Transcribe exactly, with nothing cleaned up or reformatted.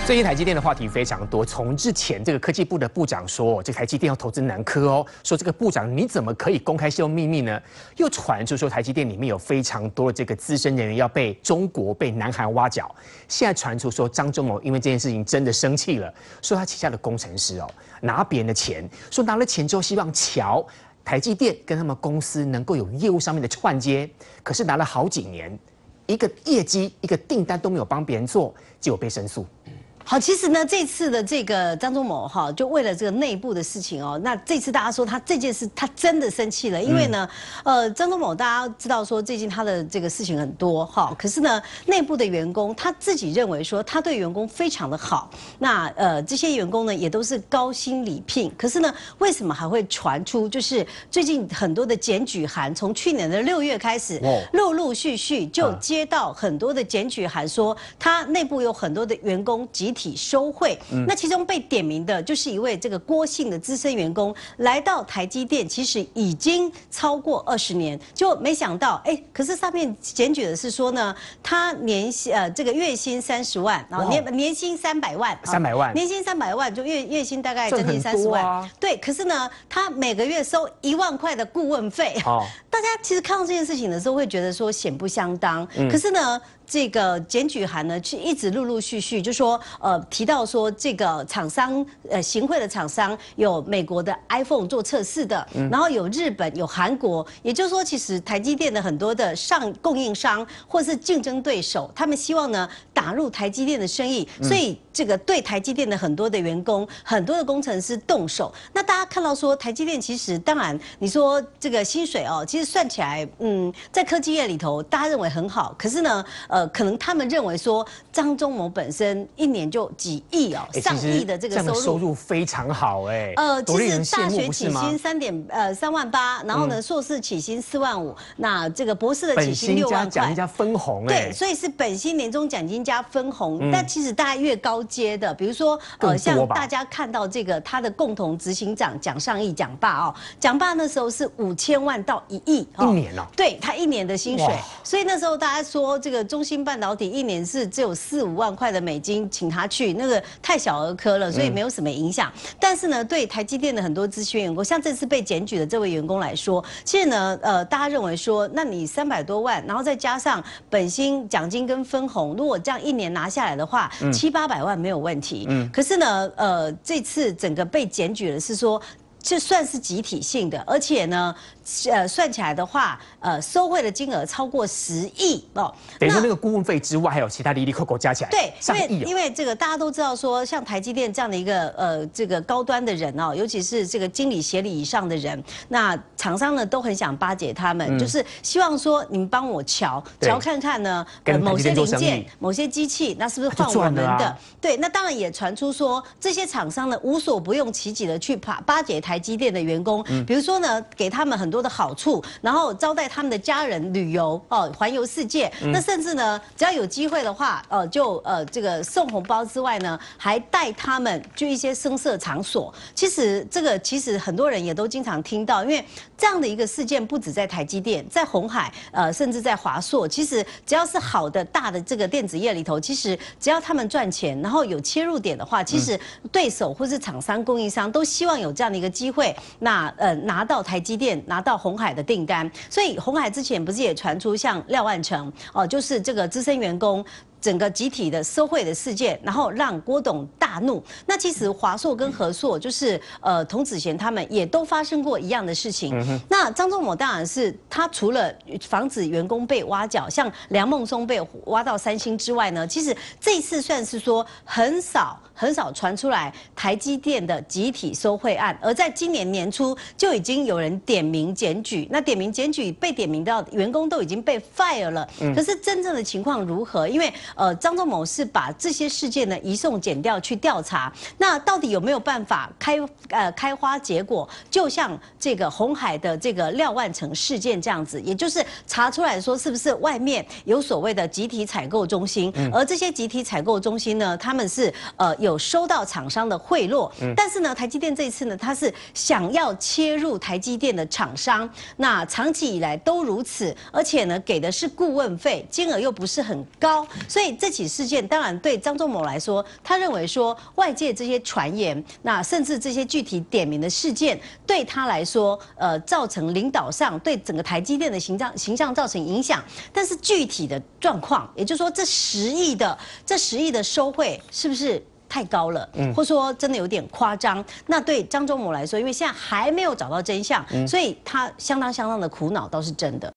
最近台积电的话题非常多，从之前这个科技部的部长说，这台积电要投资南科哦，说这个部长你怎么可以公开泄露秘密呢？又传出说台积电里面有非常多的这个资深人员要被中国、被南韩挖角。现在传出说张忠谋因为这件事情真的生气了，说他旗下的工程师哦拿别人的钱，说拿了钱之后希望瞧台积电跟他们公司能够有业务上面的串接，可是拿了好几年，一个业绩、一个订单都没有帮别人做，结果被申诉。 好，其实呢，这次的这个张忠谋哈，就为了这个内部的事情哦，那这次大家说他这件事他真的生气了，因为呢，嗯、呃，张忠谋大家知道说最近他的这个事情很多哈，可是呢，内部的员工他自己认为说他对员工非常的好，那呃这些员工呢也都是高薪礼聘，可是呢，为什么还会传出就是最近很多的检举函，从去年的六月开始，陆陆续续就接到很多的检举函，说他内部有很多的员工集体收贿，嗯、那其中被点名的就是一位这个郭姓的资深员工，来到台积电，其实已经超过二十年，就没想到，哎，可是上面检举的是说呢，他年薪呃这个月薪三十万，然后年年薪三百万， 三百万， 年薪三百万，就月月薪大概将近三十万，啊、对，可是呢，他每个月收一万块的顾问费，哦、大家其实看到这件事情的时候，会觉得说显不相当，嗯、可是呢。这个检举函呢，是一直陆陆续续就说，呃，提到说这个厂商，呃，行贿的厂商有美国的 iPhone 做测试的，嗯、然后有日本、有韩国，也就是说，其实台积电的很多的上供应商或是竞争对手，他们希望呢打入台积电的生意，所以这个对台积电的很多的员工、很多的工程师动手。那大家看到说，台积电其实当然你说这个薪水哦，其实算起来，嗯，在科技业里头，大家认为很好，可是呢。呃，可能他们认为说张忠谋本身一年就几亿哦，欸、上亿的这个收入， 收入非常好哎。 呃，其实大学起薪三点呃三万八，然后呢，硕士起薪四万五，那这个博士的起薪六万块， 奖金加分红哎。 对，所以是本薪年终奖金加分红。嗯、但其实大家越高阶的，比如说呃，像大家看到这个他的共同执行长蒋尚义蒋爸哦，蒋爸那时候是五千万到一亿， 一年哦， 对他一年的薪水，所以那时候大家说这个中芯半导体一年是只有四五万块的美金，请他去那个太小儿科了，所以没有什么影响。嗯、但是呢，对台积电的很多资讯员工，像这次被检举的这位员工来说，其实呢，呃，大家认为说，那你三百多万，然后再加上本薪、奖金跟分红，如果这样一年拿下来的话，嗯、七八百万没有问题。嗯。可是呢，呃，这次整个被检举的是说。这算是集体性的，而且呢，呃，算起来的话，呃，收贿的金额超过十亿哦。 等于说那个顾问费之外，还有其他利利扣扣加起来， 对， 上亿、哦。 因为这个大家都知道说，像台积电这样的一个呃这个高端的人哦，尤其是这个经理、协理以上的人，那厂商呢都很想巴结他们，嗯、就是希望说你们帮我瞧瞧看看呢，呃，某些零件、某些机器，那是不是换我们的？啊、对，那当然也传出说这些厂商呢无所不用其极的去巴巴结台。台积电的员工，比如说呢，给他们很多的好处，然后招待他们的家人旅游哦，环游世界。嗯、那甚至呢，只要有机会的话，呃，就呃这个送红包之外呢，还带他们去一些声色场所。其实这个其实很多人也都经常听到，因为这样的一个事件不止在台积电，在鸿海，呃，甚至在华硕，其实只要是好的大的这个电子业里头，其实只要他们赚钱，然后有切入点的话，其实对手或是厂商、供应商都希望有这样的一个机会。机会，那呃拿到台积电、拿到鸿海的订单，所以鸿海之前不是也传出像廖万成哦，就是这个资深员工。整个集体的收贿的事件，然后让郭董大怒。那其实华硕跟和硕，就是呃童子贤他们也都发生过一样的事情。嗯、那张忠谋当然是他除了防止员工被挖角，像梁孟松被挖到三星之外呢，其实这一次算是说很少很少传出来台积电的集体收贿案，而在今年年初就已经有人点名检举。那点名检举被点名到员工都已经被 fire 了，嗯、可是真正的情况如何？因为呃，张忠谋是把这些事件呢移送检调去调查，那到底有没有办法开呃开花结果？就像这个鸿海的这个廖万成事件这样子，也就是查出来说是不是外面有所谓的集体采购中心，嗯、而这些集体采购中心呢，他们是呃有收到厂商的贿赂，嗯、但是呢，台积电这一次呢，它是想要切入台积电的厂商，那长期以来都如此，而且呢给的是顾问费，金额又不是很高，所以。 以这起事件当然对张忠谋来说，他认为说外界这些传言，那甚至这些具体点名的事件，对他来说，呃，造成领导上对整个台积电的形象形象造成影响。但是具体的状况，也就是说这十亿的这十亿的收贿是不是太高了，嗯，或说真的有点夸张？那对张忠谋来说，因为现在还没有找到真相，所以他相当相当的苦恼，倒是真的。